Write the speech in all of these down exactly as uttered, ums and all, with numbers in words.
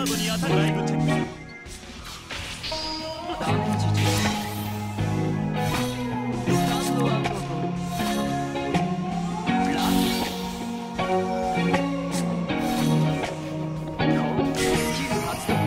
ードに当たるライブチェック。ダメージじゅう。スタンドアンドロー。ランコースキル発動。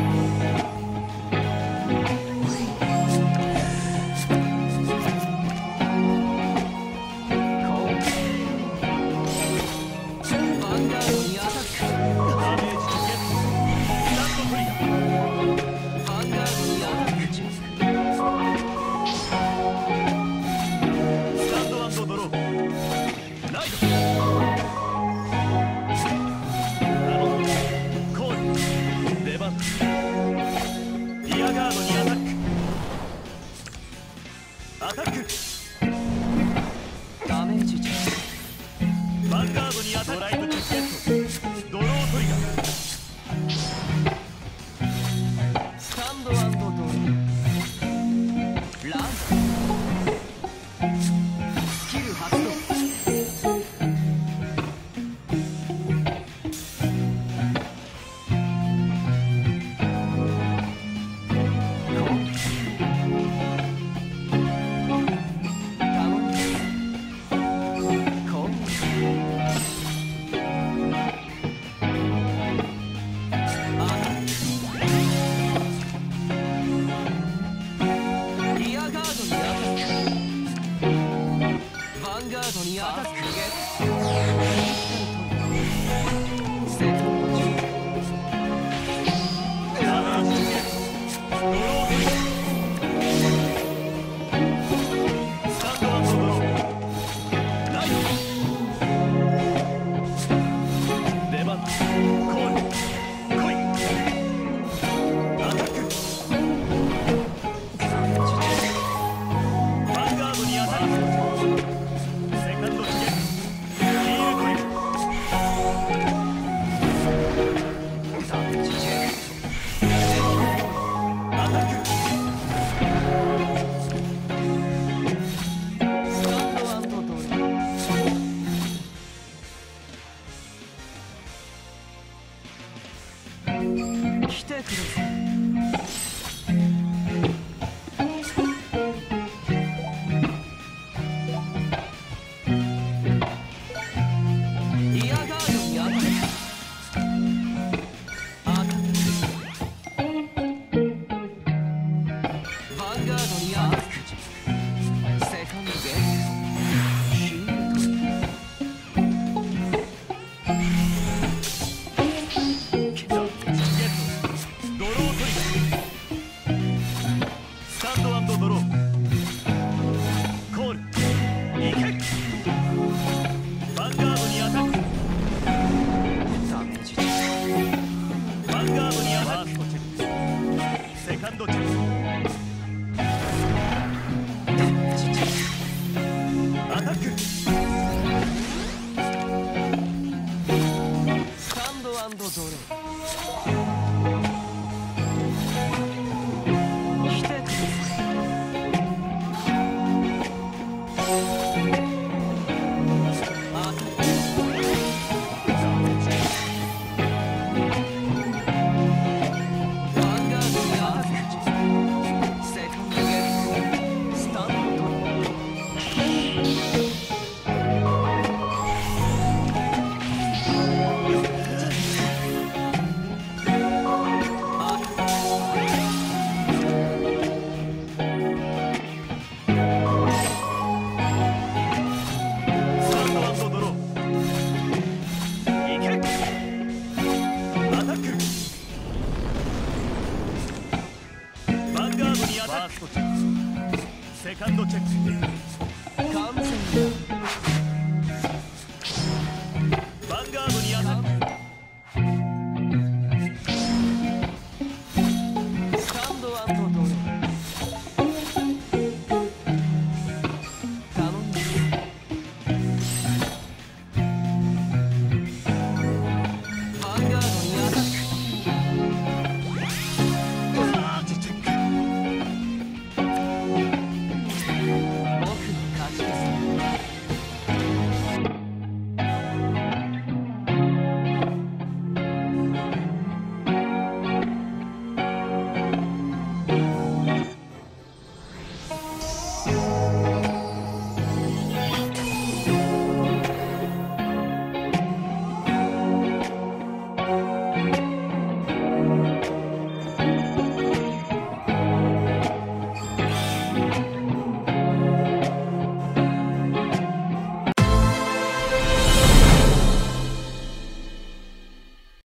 アタック。ダメージじゅう。ヴァンガードに当たるライブチェック。ドロートリガー。スタンドアンドドロー。ランスキル発動。にアタック。セカンド中。ダメージゲット。ドロートリガー。スタンドアンドドロー。ライト。出番。コール。来い。アタック。ダメージゲット。ヴァンガードにアタック。来てください。リアガードに当たる。アタック。ヴァンガードにアタック。セカンドゲーム。シート。ドロー。コール。いけ。ヴァンガードにアタック。ダメージ。ヴァンガードにアタック。ファーストチェック。セカンドチェック。ダメージ。アタック。スタンドアンドドロー。ファーストチェック。セカンドチェック。